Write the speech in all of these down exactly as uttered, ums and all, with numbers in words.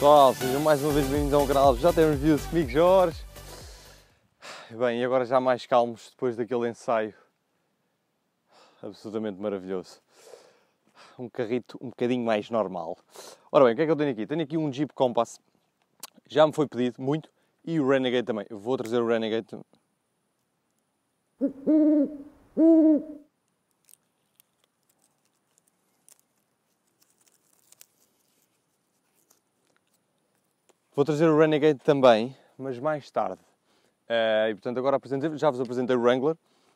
Pessoal, sejam mais uma vez bem-vindos ao canal. Já temos vídeos comigo, Jorge. Bem, e agora já mais calmos depois daquele ensaio absolutamente maravilhoso. Um carrito um bocadinho mais normal. Ora bem, o que é que eu tenho aqui? Tenho aqui um Jeep Compass. Já me foi pedido muito. E o Renegade também. Eu vou trazer o Renegade também. Vou trazer o Renegade também, mas mais tarde. Uh, e portanto agora apresentei, já vos apresentei o Wrangler.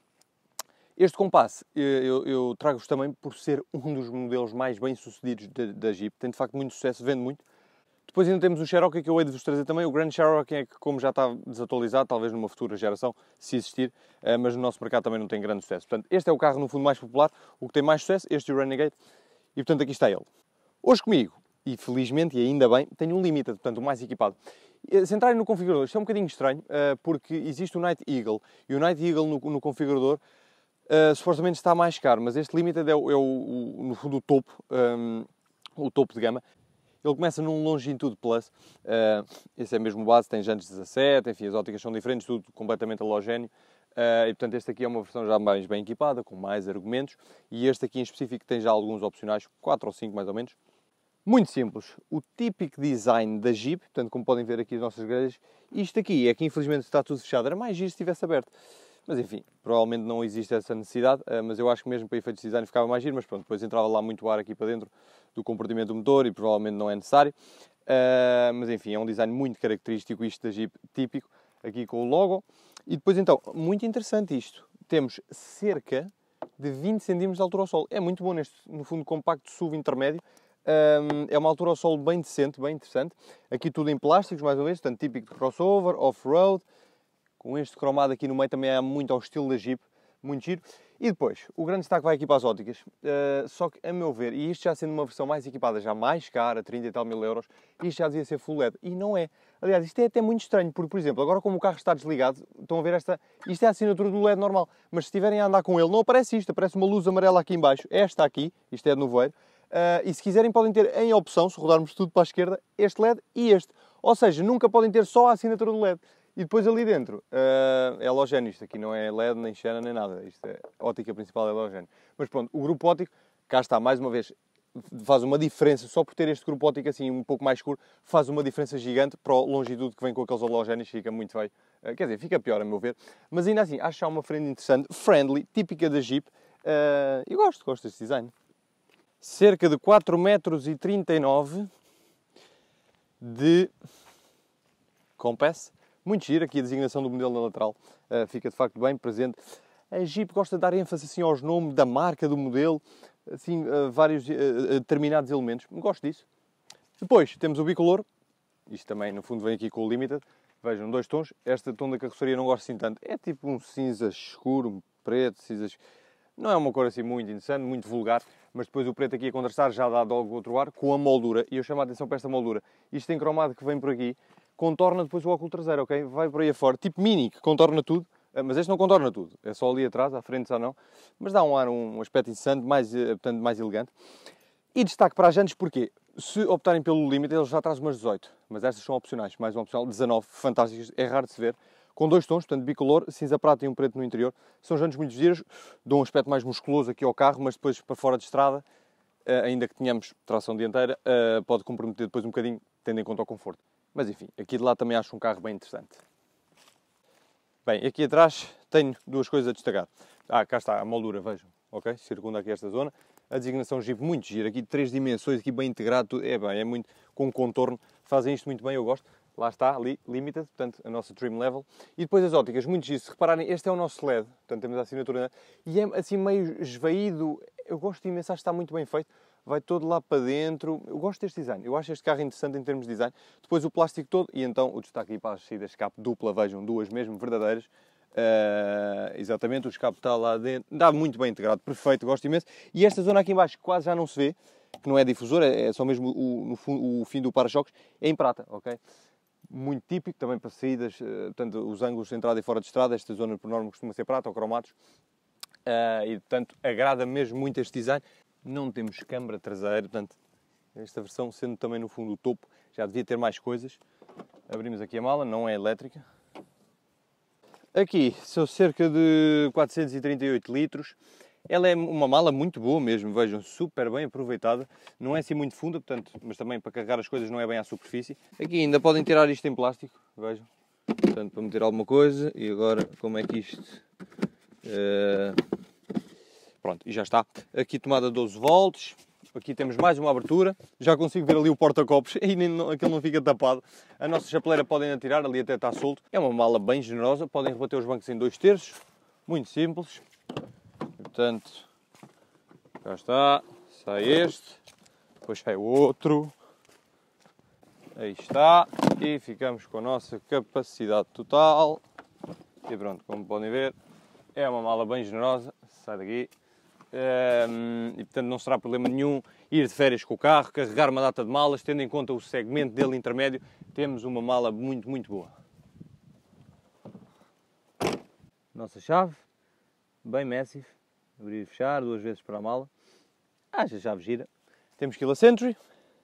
Este Compass eu, eu trago-vos também por ser um dos modelos mais bem sucedidos da, da Jeep. Tem de facto muito sucesso, vende muito. Depois ainda temos o Cherokee, que eu hei de vos trazer também. O Grand Cherokee é que, como já está desatualizado, talvez numa futura geração, se existir, uh, mas no nosso mercado também não tem grande sucesso. Portanto, este é o carro no fundo mais popular, o que tem mais sucesso, este é o Renegade. E portanto aqui está ele. Hoje comigo, e felizmente, e ainda bem, tenho um Limited, portanto o mais equipado. Se entrarem no configurador, isto é um bocadinho estranho, porque existe o Night Eagle, e o Night Eagle no, no configurador uh, supostamente está mais caro, mas este Limited é, o, é o, o, no fundo o topo, um, o topo de gama. Ele começa num Longitude Plus, uh, esse é mesmo o base, tem jantes dezassete, enfim, as óticas são diferentes, tudo completamente halogéneo. Uh, e portanto este aqui é uma versão já mais bem equipada, com mais argumentos, e este aqui em específico tem já alguns opcionais, quatro ou cinco mais ou menos. Muito simples, o típico design da Jeep, portanto como podem ver aqui as nossas grelhas, isto aqui é que infelizmente está tudo fechado, era mais giro se estivesse aberto. Mas enfim, provavelmente não existe essa necessidade, mas eu acho que mesmo para efeitos de design ficava mais giro, mas pronto, depois entrava lá muito ar aqui para dentro do comportamento do motor e provavelmente não é necessário. Mas enfim, é um design muito característico isto da Jeep, típico, aqui com o logo. E depois então, muito interessante isto, temos cerca de vinte centímetros de altura ao solo. É muito bom neste, no fundo, compacto S U V intermédio. Um, é uma altura ao solo bem decente, bem interessante. Aqui tudo em plásticos, mais uma vez, portanto, típico de crossover, off-road. Com este cromado aqui no meio também é muito ao estilo da Jeep, muito giro. E depois, o grande destaque vai aqui para as óticas. Uh, só que, a meu ver, e isto já sendo uma versão mais equipada, já mais cara, trinta e tal mil euros, isto já devia ser full L E D. E não é. Aliás, isto é até muito estranho, porque, por exemplo, agora como o carro está desligado, estão a ver esta... Isto é a assinatura do L E D normal, mas se estiverem a andar com ele, não aparece isto, aparece uma luz amarela aqui em baixo. Esta aqui, isto é de nevoeiro. Uh, e se quiserem podem ter em opção, se rodarmos tudo para a esquerda, este L E D e este. Ou seja, nunca podem ter só a assinatura do L E D. E depois ali dentro uh, é halogéneo. Isto aqui não é L E D, nem Xena, nem nada. Isto é a ótica principal, é halogéneo. Mas pronto, o grupo óptico, cá está, mais uma vez, faz uma diferença. Só por ter este grupo óptico assim um pouco mais escuro, faz uma diferença gigante para o longitude que vem com aqueles halogéneos. Fica muito feio. Uh, quer dizer, fica pior a meu ver. Mas ainda assim, acho que há uma frente interessante, friendly, típica da Jeep. Uh, e gosto, gosto deste design. Cerca de quatro metros e trinta e nove de Compass. Muito giro, aqui a designação do modelo na lateral uh, fica de facto bem presente. A Jeep gosta de dar ênfase assim aos nomes da marca, do modelo, assim, uh, vários uh, determinados elementos. Gosto disso. Depois temos o bicolor. Isto também no fundo vem aqui com o Limited. Vejam, dois tons. Este tom da carroceria não gosto assim tanto. É tipo um cinza escuro, um preto, cinza escuro. Não é uma cor assim muito interessante, muito vulgar, mas depois o preto aqui a contrastar já dá logo outro ar com a moldura. E eu chamo a atenção para esta moldura. Isto tem cromado que vem por aqui, contorna depois o óculo traseiro, ok? Vai por aí afora, tipo Mini, que contorna tudo, mas este não contorna tudo, é só ali atrás, à frente já não. Mas dá um ar, um aspecto interessante, mais, portanto, mais elegante. E destaque para as jantes, porque se optarem pelo Limite, ele já traz umas dezoito, mas estas são opcionais, mais um opcional, dezanove, fantásticas, é raro de se ver. Com dois tons, portanto, bicolor, cinza prata e um preto no interior. São jantes muito giras, dão um aspecto mais musculoso aqui ao carro, mas depois para fora de estrada, ainda que tenhamos tração dianteira, pode comprometer depois um bocadinho, tendo em conta o conforto. Mas enfim, aqui de lá também acho um carro bem interessante. Bem, aqui atrás tenho duas coisas a destacar. Ah, cá está a moldura, vejam, ok? Circunda aqui esta zona. A designação Jeep muito gira, aqui de três dimensões, aqui bem integrado, tudo. É bem, é muito com contorno, fazem isto muito bem, eu gosto. Lá está, ali, Limited, portanto, a nossa Trim Level. E depois as óticas, muito giro. Se repararem, este é o nosso L E D, portanto, temos a assinatura. E é assim meio esvaído. Eu gosto imenso, acho que está muito bem feito. Vai todo lá para dentro. Eu gosto deste design. Eu acho este carro interessante em termos de design. Depois o plástico todo. E então o destaque aqui para as saídas de escape dupla, vejam, duas mesmo, verdadeiras. Uh, exatamente, o escape está lá dentro. Dá muito bem integrado, perfeito, gosto imenso. E esta zona aqui em baixo, que quase já não se vê, que não é difusor, é só mesmo o, no fundo, o fim do para-choques, é em prata, ok? Muito típico, também para saídas, portanto, os ângulos de entrada e fora de estrada, esta zona por norma costuma ser prata ou cromados, uh, e portanto agrada mesmo muito este design. Não temos câmara traseira, portanto Esta versão, sendo também no fundo o topo, já devia ter mais coisas. Abrimos aqui a mala, não é elétrica. Aqui são cerca de quatrocentos e trinta e oito litros. Ela é uma mala muito boa mesmo, vejam, super bem aproveitada. Não é assim muito funda, portanto, mas também para carregar as coisas não é bem à superfície. Aqui ainda podem tirar isto em plástico, vejam. Portanto, para meter alguma coisa. E agora, como é que isto... Uh... Pronto, e já está. Aqui tomada doze volts. Aqui temos mais uma abertura. Já consigo ver ali o porta-copos. E não, aquilo não fica tapado. A nossa chapeleira podem atirar, ali até está solto. É uma mala bem generosa. Podem rebater os bancos em dois terços. Muito simples. Portanto, cá está, sai este, depois sai o outro, aí está, e ficamos com a nossa capacidade total. E pronto, como podem ver, é uma mala bem generosa, sai daqui, um, e portanto não será problema nenhum ir de férias com o carro, carregar uma data de malas, tendo em conta o segmento dele intermédio, temos uma mala muito, muito boa. Nossa chave, bem massive. Abrir e fechar, duas vezes para a mala. Ah, já chave gira. Temos Keyless Entry.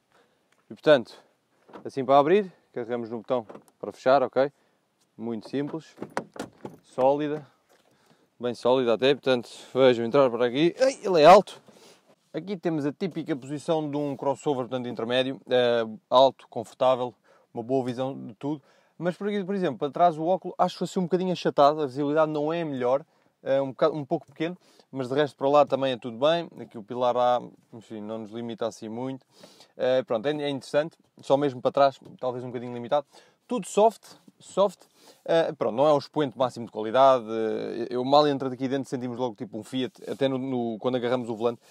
E portanto, assim para abrir, carregamos no botão para fechar, ok? Muito simples. Sólida. Bem sólida até, portanto, vejam, entrar por aqui. Ai, ele é alto. Aqui temos a típica posição de um crossover, portanto, intermédio. É, alto, confortável, uma boa visão de tudo. Mas por aqui, por exemplo, para trás o óculo, acho assim um bocadinho achatado. A visibilidade não é a melhor. É um, bocado, um pouco pequeno, mas de resto para lá também é tudo bem. Aqui o pilar A, enfim, não nos limita assim muito. Uh, pronto, é, é interessante, só mesmo para trás, talvez um bocadinho limitado. Tudo soft, soft. Uh, pronto, não é um expoente máximo de qualidade. Uh, eu mal entro aqui dentro sentimos logo tipo um Fiat, até no, no, quando agarramos o volante.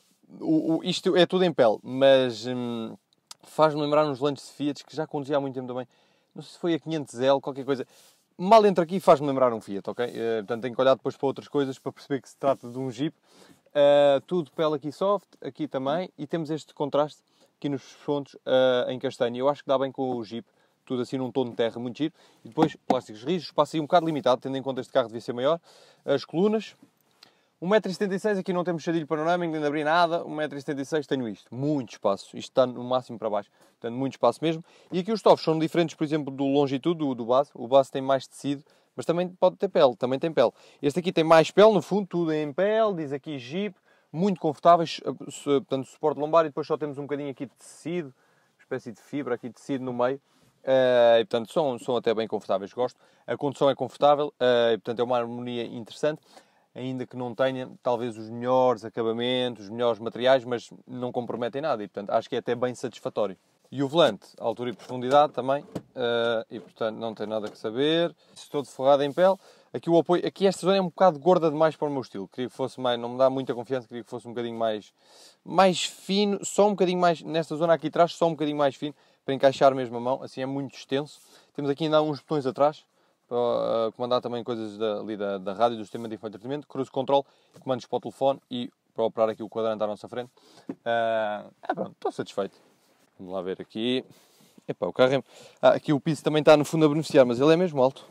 O, o, isto é tudo em pele, mas hum, faz-me lembrar uns lanches de Fiat que já conduzi há muito tempo também. Não sei se foi a quinhentos L, qualquer coisa. Mal entro aqui faz-me lembrar um Fiat, ok? Uh, portanto, tenho que olhar depois para outras coisas para perceber que se trata de um Jeep. Uh, tudo pele aqui soft, aqui também. E temos este contraste aqui nos pontos uh, em castanho. Eu acho que dá bem com o Jeep. Tudo assim num tom de terra muito giro. E depois plásticos rijos, espaço aí um bocado limitado, tendo em conta este carro devia ser maior. As colunas. um metro e setenta e seis, aqui não temos chadilho panorâmico, nem de abrir nada. um metro e setenta e seis tenho isto. Muito espaço. Isto está no máximo para baixo. Portanto, muito espaço mesmo. E aqui os tofos são diferentes, por exemplo, do longitude, do, do base. O base tem mais tecido, mas também pode ter pele. Também tem pele. Este aqui tem mais pele, no fundo, tudo em pele. Diz aqui Jeep. Muito confortáveis. Portanto, suporte lombar. E depois só temos um bocadinho aqui de tecido. Uma espécie de fibra aqui de tecido no meio. Uh, e, portanto, são, são até bem confortáveis. Gosto. A condução é confortável. Uh, e, portanto, é uma harmonia interessante. Ainda que não tenha, talvez, os melhores acabamentos, os melhores materiais, mas não comprometem nada e, portanto, acho que é até bem satisfatório. E o volante, altura e profundidade também, uh, e, portanto, não tem nada que saber. Estou de forrado em pele. Aqui o apoio, aqui esta zona é um bocado gorda demais para o meu estilo. Queria que fosse mais, não me dá muita confiança, queria que fosse um bocadinho mais, mais fino, só um bocadinho mais, nesta zona aqui atrás, só um bocadinho mais fino, para encaixar mesmo a mão, assim é muito extenso. Temos aqui ainda uns botões atrás, para comandar também coisas da, ali da, da rádio, do sistema de infoentretenimento, cruise control, comandos para o telefone e para operar aqui o quadrante à nossa frente. Uh, é pronto, estou satisfeito. Vamos lá ver aqui. Epá, o carro é... ah, aqui o piso também está no fundo a beneficiar, mas ele é mesmo alto.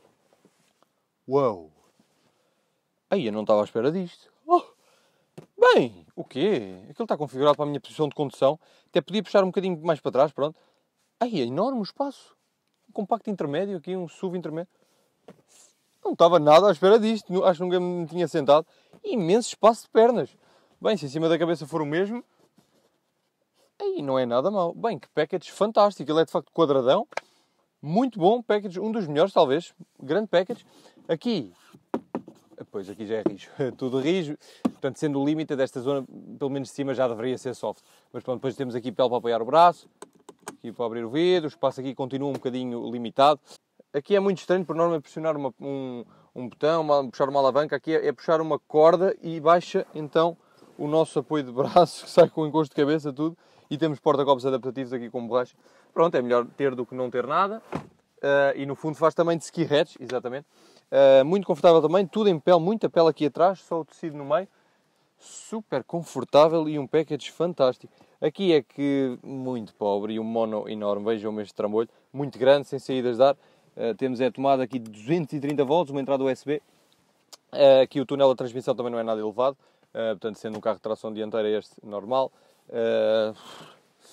Uau! Aí eu não estava à espera disto. Oh. Bem, o quê? Aquilo está configurado para a minha posição de condução. Até podia puxar um bocadinho mais para trás, pronto. Aí é enorme o espaço. Um compacto intermédio aqui, um S U V intermédio. Não estava nada à espera disto. Acho que nunca me tinha sentado. Imenso espaço de pernas. Bem, se em cima da cabeça for o mesmo... Aí não é nada mau. Bem, que package fantástico. Ele é de facto quadradão. Muito bom. Package, um dos melhores talvez. Grande package. Aqui... Pois, aqui já é rijo. Tudo rijo. Portanto, sendo o limite desta zona, pelo menos de cima já deveria ser soft. Mas pronto, depois temos aqui pele para apoiar o braço. Aqui para abrir o vidro, o espaço aqui continua um bocadinho limitado. Aqui é muito estranho, por norma, é pressionar uma, um, um botão, uma, puxar uma alavanca. Aqui é, é puxar uma corda e baixa então o nosso apoio de braço, que sai com o encosto de cabeça, tudo. E temos porta-copos adaptativos aqui com borracha. Pronto, é melhor ter do que não ter nada. Uh, e no fundo faz também de ski hatch, exatamente. Uh, muito confortável também, tudo em pele, muita pele aqui atrás, só o tecido no meio. Super confortável e um package fantástico. Aqui é que muito pobre e um mono enorme, vejam este trambolho, muito grande, sem saídas de ar. Uh, temos a tomada aqui de duzentos e trinta volts, uma entrada U S B. Uh, aqui o túnel de transmissão também não é nada elevado, uh, portanto sendo um carro de tração dianteira este normal. Uh,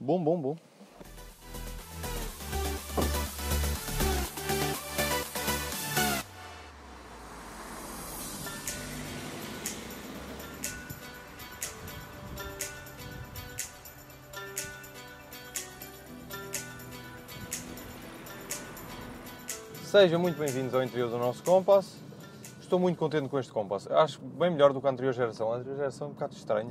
Bom, bom, bom. Sejam muito bem-vindos ao interior do nosso Compass. Estou muito contente com este Compass. Acho bem melhor do que a anterior geração. A anterior geração é um bocado estranha.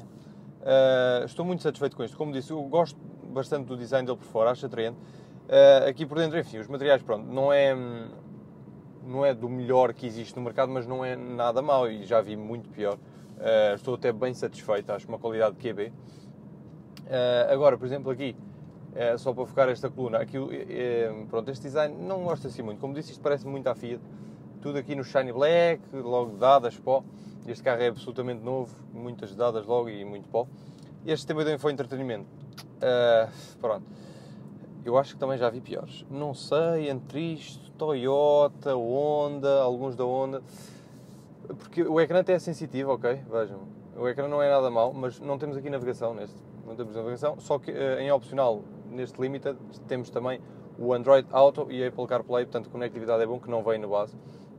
Uh, estou muito satisfeito com isto. Como disse, eu gosto bastante do design dele por fora, acho atraente. Uh, aqui por dentro, enfim, os materiais, pronto, não é, não é do melhor que existe no mercado, mas não é nada mau e já vi muito pior. Uh, estou até bem satisfeito, acho uma qualidade Q B. Uh, agora, por exemplo, aqui, uh, só para focar esta coluna, aqui, uh, pronto, este design não gosto assim muito. Como disse, isto parece muito à Fiat. Tudo aqui no Shiny Black, logo dadas, pó. Este carro é absolutamente novo, muitas dadas logo e muito pó. Este também foi entretenimento. Uh, pronto. Eu acho que também já vi piores. Não sei, entre isto, Toyota, Honda, alguns da Honda. Porque o ecrã até é sensitivo, ok? Vejam. O ecrã não é nada mau, mas não temos aqui navegação neste. Não temos navegação, só que uh, em opcional, neste Limited, temos também o Android Auto e a Apple CarPlay, portanto, conectividade é bom, que não vem no base.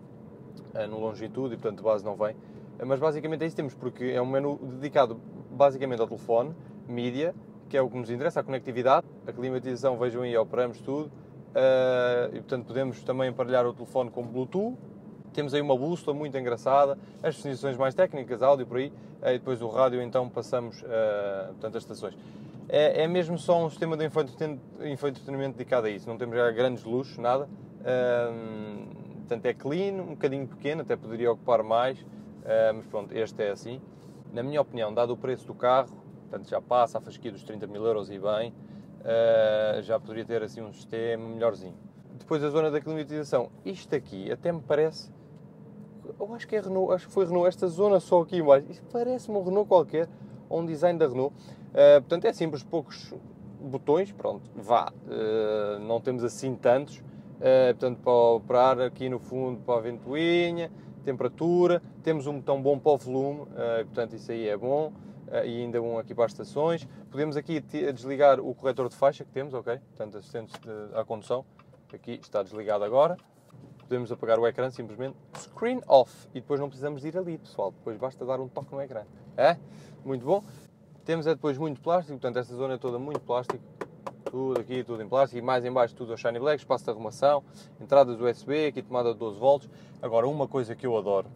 Uh, no Longitude e, portanto, base não vem. Mas basicamente é isso que temos, porque é um menu dedicado basicamente ao telefone, mídia, que é o que nos interessa, a conectividade, a climatização, vejam aí, operamos tudo, uh, e portanto podemos também aparelhar o telefone com Bluetooth, temos aí uma bússola muito engraçada, as definições mais técnicas, áudio por aí, uh, e depois o rádio então passamos uh, portanto, as estações. É, é mesmo só um sistema de infoentretenimento dedicado a isso, não temos já grandes luxos, nada, uh, portanto é clean, um bocadinho pequeno, até poderia ocupar mais. Uh, mas pronto, este é assim. Na minha opinião, dado o preço do carro, portanto já passa a fasquia dos trinta mil euros e bem, uh, já poderia ter assim um sistema melhorzinho. Depois a zona da climatização, isto aqui até me parece, eu acho que é Renault, acho que foi Renault, esta zona só aqui embaixo, isto parece-me um Renault qualquer, ou um design da Renault. Uh, portanto é simples, poucos botões, pronto, vá, uh, não temos assim tantos, uh, portanto para operar aqui no fundo para a ventoinha, temperatura, temos um botão bom para o volume, uh, portanto isso aí é bom, uh, e ainda bom aqui para as estações. Podemos aqui desligar o corretor de faixa que temos, ok? Portanto, assistentes de, à condução, aqui está desligado agora. Podemos apagar o ecrã simplesmente, screen off, e depois não precisamos de ir ali, pessoal, depois basta dar um toque no ecrã. É? Muito bom. Temos é depois muito plástico, portanto esta zona é toda muito plástico. Tudo aqui, tudo em plástico, e mais em baixo tudo ao Shiny Black, espaço de arrumação, entradas U S B, aqui tomada de doze volts. Agora, uma coisa que eu adoro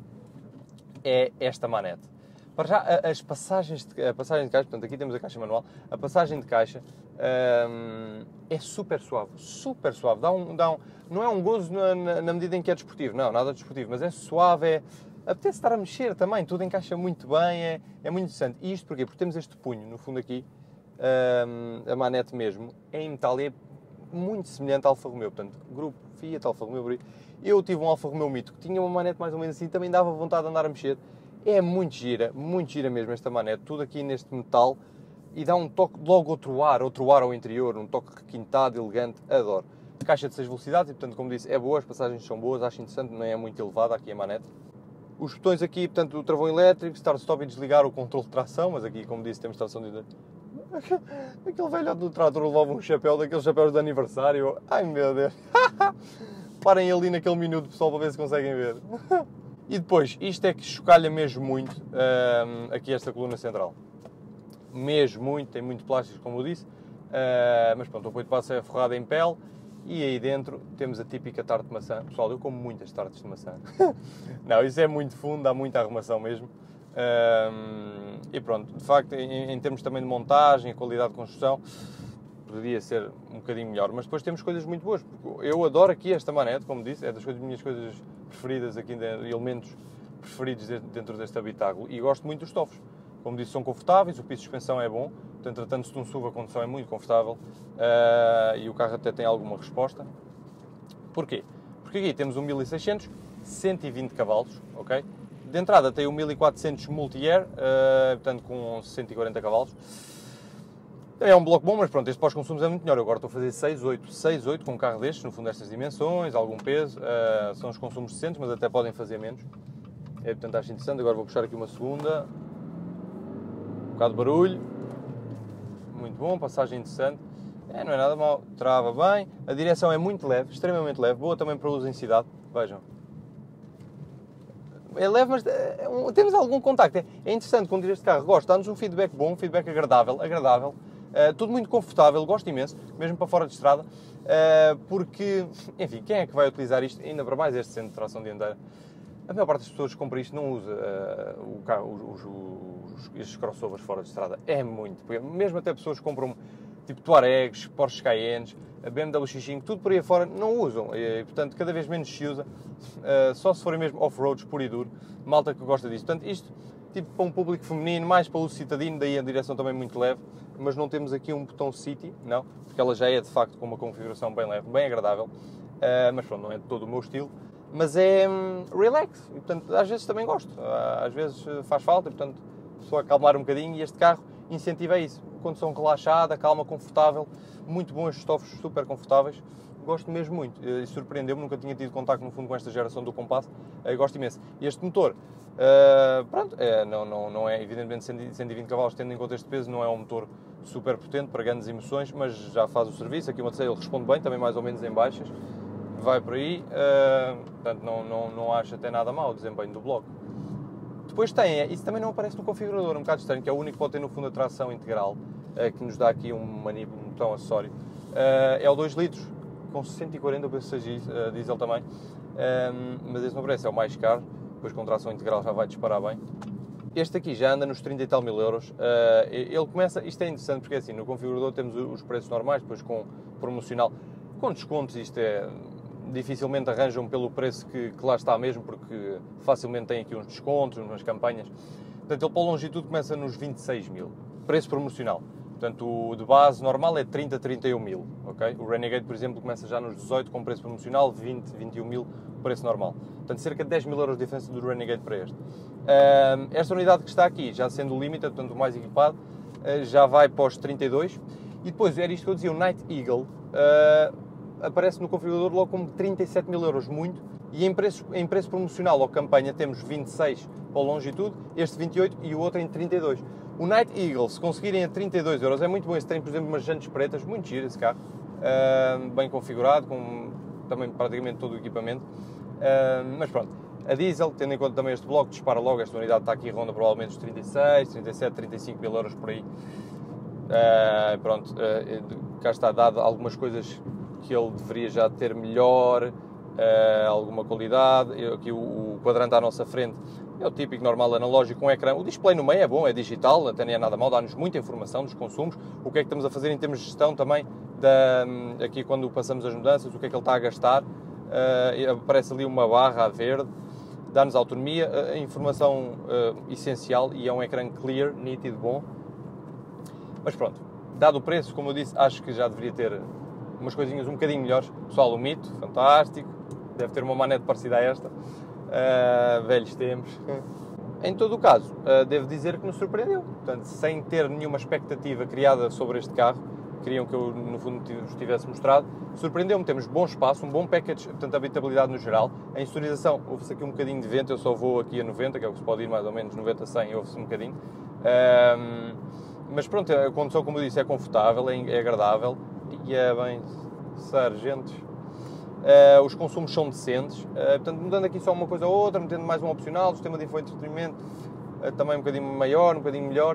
é esta manete. Para já, as passagens de, a passagem de caixa, portanto aqui temos a caixa manual, a passagem de caixa hum, é super suave, super suave, dá um, dá um, não é um gozo na, na, na medida em que é desportivo, não, nada desportivo, mas é suave, é, apetece estar a mexer também, tudo encaixa muito bem, é, é muito interessante. E isto porquê? Porque temos este punho, no fundo aqui, Um, a manete mesmo, é em metal e é muito semelhante ao Alfa Romeo, portanto, grupo Fiat, Alfa Romeo, eu tive um Alfa Romeo Mito que tinha uma manete mais ou menos assim, também dava vontade de andar a mexer, é muito gira, muito gira mesmo esta manete, tudo aqui neste metal, e dá um toque, logo outro ar, outro ar ao interior, um toque requintado, elegante, adoro. Caixa de seis velocidades e, portanto, como disse, é boa, as passagens são boas, acho interessante, não é muito elevada aqui a manete. Os botões aqui, portanto, o travão elétrico, start, stop e desligar, o controle de tração, mas aqui, como disse, temos tração de... Aquele velhote do trator levava um chapéu, daqueles chapéus de aniversário. Ai meu Deus! Parem ali naquele minuto, pessoal, para ver se conseguem ver. E depois, isto é que chocalha mesmo muito um, aqui esta coluna central. Mesmo muito, tem muito plástico, como eu disse. Uh, mas pronto, o apoio de passo é forrado em pele. E aí dentro temos a típica tarte de maçã. Pessoal, eu como muitas tartes de maçã. Não, isso é muito fundo, dá muita arrumação mesmo. Um, e pronto, de facto, em, em termos também de montagem, qualidade de construção, poderia ser um bocadinho melhor, mas depois temos coisas muito boas. Eu adoro aqui esta manete, como disse, é das coisas, minhas coisas preferidas aqui, de, elementos preferidos dentro deste habitáculo, e gosto muito dos estofos. Como disse, são confortáveis, o piso de suspensão é bom, portanto, tratando-se de um S U V, a condução é muito confortável, uh, e o carro até tem alguma resposta. Porquê? Porque aqui temos um mil e seiscentos, cento e vinte cavalos, ok? De entrada tem o mil e quatrocentos Multi-Air, uh, portanto com cento e quarenta cavalos. É um bloco bom, mas pronto, este pós-consumos é muito melhor. Eu agora estou a fazer seis oito, seis oito com um carro destes, no fundo destas dimensões, algum peso. Uh, são os consumos decentes, mas até podem fazer menos. É, portanto, acho interessante. Agora vou puxar aqui uma segunda. Um bocado de barulho. Muito bom, passagem interessante. É, não é nada mau, trava bem, a direção é muito leve, extremamente leve, boa também para uso em cidade, vejam. É leve, mas é, um, temos algum contacto. É, é interessante conduzir este carro, gosto, dá-nos um feedback bom, um feedback agradável, agradável, uh, tudo muito confortável, gosto imenso, mesmo para fora de estrada, uh, porque, enfim, quem é que vai utilizar isto, ainda para mais este centro de tração dianteira? A maior parte das pessoas que compram isto não usa uh, o carro, os, os, os, estes crossovers fora de estrada, é muito, porque mesmo até pessoas que compram tipo Tuaregs, Porsche Cayennes, a B M W X cinco, tudo por aí fora, não usam. E, portanto, cada vez menos se usa, uh, só se forem mesmo off-roads puro e duro, malta que gosta disso. Portanto, isto, tipo, para um público feminino, mais para o citadino, daí a direção também muito leve, mas não temos aqui um botão City, não, porque ela já é, de facto, com uma configuração bem leve, bem agradável, uh, mas pronto, não é de todo o meu estilo, mas é um, relax, e, portanto, às vezes também gosto, uh, às vezes faz falta, e, portanto, só acalmar um bocadinho, e este carro incentiva isso. Condução relaxada, calma, confortável, muito bons estofos, super confortáveis. Gosto mesmo muito e surpreendeu-me, nunca tinha tido contacto no fundo com esta geração do Compass, gosto imenso. E este motor, uh, pronto, é, não, não, não é evidentemente cento e vinte cavalos, tendo em conta este peso, não é um motor super potente para grandes emoções, mas já faz o serviço. Aqui uma terceira, ele responde bem, também mais ou menos em baixas, vai por aí, uh, portanto não, não, não acho até nada mau o desempenho do bloco. Depois tem, isso também não aparece no configurador, um bocado estranho, que é o único que pode ter no fundo a tração integral, que nos dá aqui um, um botão acessório. É o dois litros, com cento e quarenta, eu penso que seja diesel também, mas esse não aparece, é o mais caro, depois com tração integral já vai disparar bem. Este aqui já anda nos trinta e tal mil euros, ele começa, isto é interessante porque assim, no configurador temos os preços normais, depois com promocional, com descontos, isto é... dificilmente arranjam pelo preço que, que lá está mesmo, porque facilmente tem aqui uns descontos, umas campanhas. Portanto, ele para o Longitude começa nos vinte e seis mil, preço promocional. Portanto, o de base normal é trinta, trinta e um mil, ok? O Renegade, por exemplo, começa já nos dezoito com preço promocional, vinte, vinte e um mil, preço normal. Portanto, cerca de dez mil euros de diferença do Renegade para este. Uh, esta unidade que está aqui, já sendo o Limited, portanto, o mais equipado, uh, já vai para os trinta e dois. E depois, era isto que eu dizia, o Night Eagle, uh, aparece no configurador logo como trinta e sete mil euros, muito, e em preço, em preço promocional ou campanha temos vinte e seis para o Longitude, este vinte e oito e o outro em trinta e dois. O Night Eagle, se conseguirem a trinta e dois euros, é muito bom. Esse tem, por exemplo, umas jantes pretas, muito giro esse carro, uh, bem configurado, com também praticamente todo o equipamento, uh, mas pronto, a diesel, tendo em conta também este bloco, dispara logo, esta unidade está aqui, ronda provavelmente os trinta e seis, trinta e sete, trinta e cinco mil euros por aí. Uh, pronto, uh, cá está dado algumas coisas que ele deveria já ter melhor, uh, alguma qualidade. Eu, aqui o, o quadrante à nossa frente é o típico normal analógico com ecrã. O display no meio é bom, é digital, até nem é nada mal, dá-nos muita informação dos consumos, o que é que estamos a fazer em termos de gestão também, da, aqui quando passamos as mudanças, o que é que ele está a gastar. Uh, aparece ali uma barra a verde, dá-nos autonomia, a informação uh, essencial, e é um ecrã clear, nítido, bom. Mas pronto, dado o preço, como eu disse, acho que já deveria ter umas coisinhas um bocadinho melhores. Pessoal, o Mito, fantástico, deve ter uma manete parecida a esta, uh, velhos tempos. Em todo o caso, uh, devo dizer que nos surpreendeu, portanto, sem ter nenhuma expectativa criada sobre este carro, queriam que eu, no fundo, vos tivesse mostrado, surpreendeu-me. Temos bom espaço, um bom package, portanto, habitabilidade no geral. A insonorização, houve-se aqui um bocadinho de vento, eu só vou aqui a noventa, que é o que se pode ir mais ou menos, noventa a cem, houve-se um bocadinho. Uh, mas pronto, a condução, como eu disse, é confortável, é, é agradável, e é bem, sargentos. Uh, os consumos são decentes, uh, portanto, mudando aqui só uma coisa ou outra, metendo mais um opcional, o sistema de infoentretenimento uh, também um bocadinho maior, um bocadinho melhor,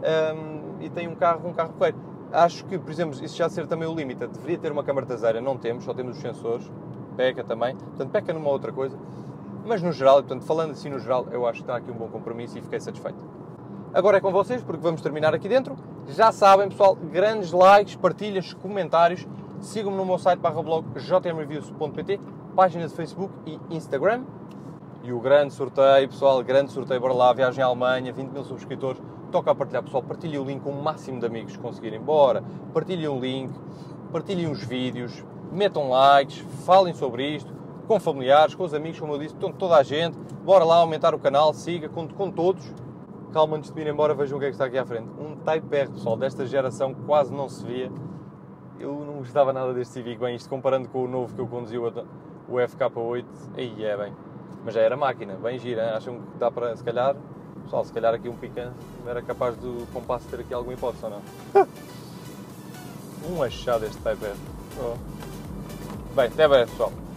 um, e tem um carro, um carro porreiro. Acho que, por exemplo, isso já ser também o limite, deveria ter uma câmara traseira, não temos, só temos os sensores, peca também, portanto, peca numa outra coisa, mas no geral, portanto, falando assim no geral, eu acho que está aqui um bom compromisso e fiquei satisfeito. Agora é com vocês, porque vamos terminar aqui dentro. Já sabem, pessoal, grandes likes, partilhas, comentários. Sigam-me no meu site barra blog j m reviews ponto p t, página de Facebook e Instagram. E o grande sorteio, pessoal, grande sorteio, bora lá, viagem à Alemanha, vinte mil subscritores. Toca a partilhar, pessoal, partilhem o link com o máximo de amigos que conseguirem. Bora, partilhem o link, partilhem os vídeos, metam likes, falem sobre isto, com familiares, com os amigos, como eu disse, toda a gente. Bora lá aumentar o canal, siga, com, com todos. Calma, antes de vir embora, vejam o que é que está aqui à frente. Um Type R, pessoal, desta geração quase não se via. Eu não gostava nada deste Civic, bem, isto comparando com o novo que eu conduzi, o F K oito, aí é bem. Mas já era máquina, bem gira, hein? Acham que dá para, se calhar, pessoal, se calhar aqui um Pican era capaz do Compass ter aqui alguma hipótese ou não? um achado este iPad. Oh. Bem, até breve, pessoal.